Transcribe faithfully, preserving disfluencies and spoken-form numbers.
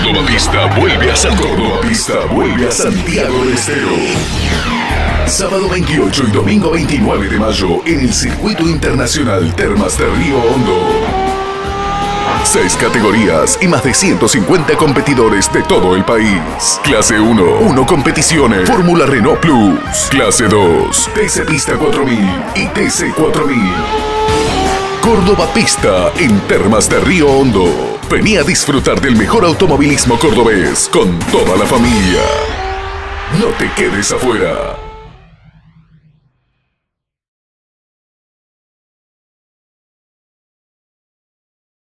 Córdoba Pista vuelve a San Córdoba Pista vuelve a Santiago del Estero. Sábado veintiocho y domingo veintinueve de mayo en el Circuito Internacional Termas de Río Hondo. Seis categorías y más de ciento cincuenta competidores de todo el país. Clase uno, uno competiciones, Fórmula Renault Plus. Clase dos, T C Pista cuatro mil y T C cuatro mil. Córdoba Pista en Termas de Río Hondo. Vení a disfrutar del mejor automovilismo cordobés con toda la familia. No te quedes afuera.